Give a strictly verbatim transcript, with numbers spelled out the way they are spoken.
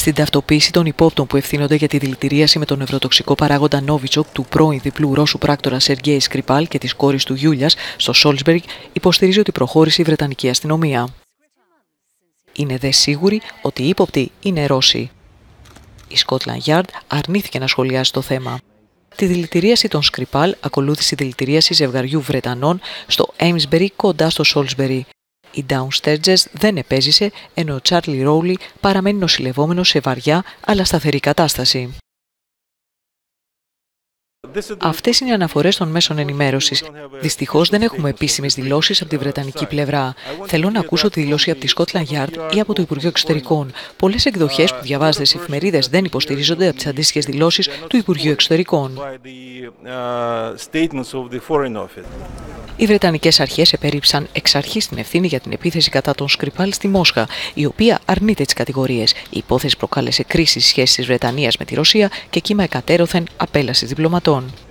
στην ταυτοποίηση των υπόπτων που ευθύνονται για τη δηλητηρίαση με τον νευροτοξικό παράγοντα Νόβιτσοκ του πρώην διπλού Ρώσου πράκτορα Σεργέη Σκρυπάλ και της κόρης του Γιούλιας στο Σόλσμπερι, υποστηρίζει ότι προχώρησε η Βρετανική αστυνομία. Είναι δε σίγουροι ότι οι ύποπτοι είναι Ρώσοι. Η Scotland Yard αρνήθηκε να σχολιάσει το θέμα. Τη δηλητηρίαση των Σκρυπάλ ακολούθησε η δηλητηρίαση ζευγαριού Βρετανών στο Amesbury κοντά στο Σόλσμπερι. Η Dawn Sturges δεν επέζησε, ενώ ο Τσάρλι Ρόουλι παραμένει νοσηλευόμενος σε βαριά αλλά σταθερή κατάσταση. Αυτές είναι οι αναφορές των μέσων ενημέρωσης. Δυστυχώς δεν έχουμε επίσημες δηλώσεις από τη βρετανική πλευρά. Θέλω να ακούσω τη δήλωση από τη Scotland Yard ή από το Υπουργείο Εξωτερικών. Πολλές εκδοχές που διαβάζετε στις εφημερίδες δεν υποστηρίζονται από τις αντίστοιχες δηλώσεις του Υπουργείου Εξωτερικών. Οι Βρετανικές αρχές επέριψαν εξ αρχής την ευθύνη για την επίθεση κατά των Σκρυπάλ στη Μόσχα, η οποία αρνείται τις κατηγορίες. Η υπόθεση προκάλεσε κρίση στις σχέσεις της Βρετανίας με τη Ρωσία και κύμα εκατέρωθεν απέλασης διπλωματών.